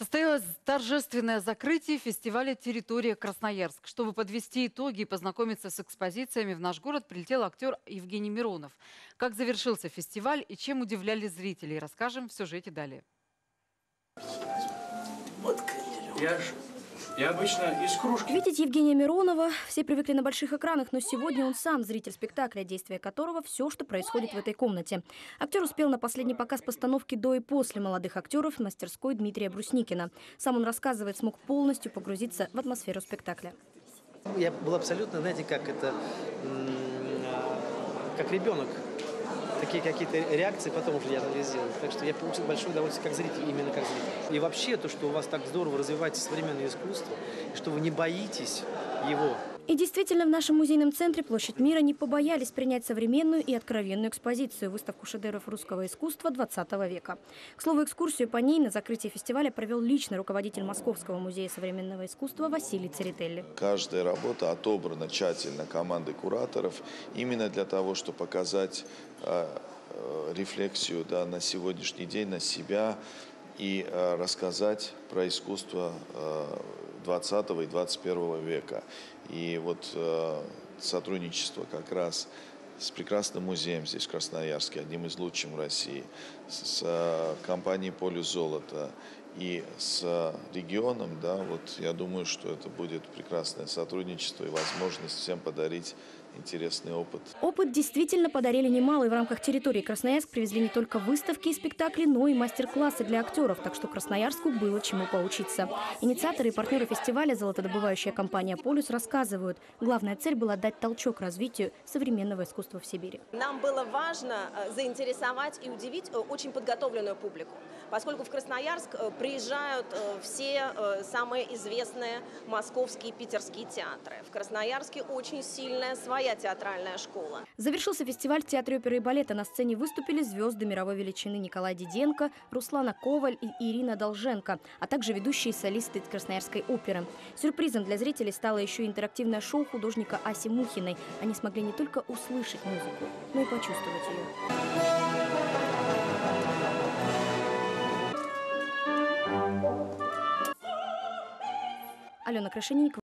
Состоялось торжественное закрытие фестиваля «Территория Красноярск». Чтобы подвести итоги и познакомиться с экспозициями, в наш город прилетел актер Евгений Миронов. Как завершился фестиваль и чем удивляли зрителей, расскажем в сюжете далее. Я обычно из кружки. Видеть Евгения Миронова все привыкли на больших экранах, но сегодня он сам зритель спектакля, действие которого все, что происходит в этой комнате. Актер успел на последний показ постановки до и после молодых актеров в мастерской Дмитрия Брусникина. Сам он рассказывает, смог полностью погрузиться в атмосферу спектакля. Я был абсолютно, знаете, как ребенок. Такие какие-то реакции потом уже я анализировал. Так что я получил большое удовольствие как зритель, именно как зритель. И вообще то, что у вас так здорово развивается современное искусство, и что вы не боитесь его. И действительно, в нашем музейном центре «Площадь мира» не побоялись принять современную и откровенную экспозицию – выставку шедевров русского искусства XX века. К слову, экскурсию по ней на закрытии фестиваля провел лично руководитель Московского музея современного искусства Василий Церетели. Каждая работа отобрана тщательно командой кураторов именно для того, чтобы показать рефлексию на сегодняшний день, на себя и рассказать про искусство 20 и 21 века. И вот сотрудничество как раз с прекрасным музеем здесь в Красноярске, одним из лучших в России, с компанией «Полюс золота» и с регионом, я думаю, что это будет прекрасное сотрудничество и возможность всем подарить интересный опыт. Опыт действительно подарили немало, и в рамках территории Красноярск привезли не только выставки и спектакли, но и мастер-классы для актеров, так что Красноярску было чему поучиться. Инициаторы и партнеры фестиваля «Золотодобывающая компания «Полюс» рассказывают, главная цель была дать толчок развитию современного искусства в Сибири. Нам было важно заинтересовать и удивить очень подготовленную публику, поскольку в Красноярск приезжают все самые известные московские и питерские театры. В Красноярске очень сильная своя театральная школа. Завершился фестиваль в Театре оперы и балета. На сцене выступили звезды мировой величины Николай Диденко, Руслана Коваль и Ирина Долженко, а также ведущие солисты Красноярской оперы. Сюрпризом для зрителей стало еще и интерактивное шоу художника Аси Мухиной. Они смогли не только услышать музыку, но и почувствовать ее. Алена Крашенинникова.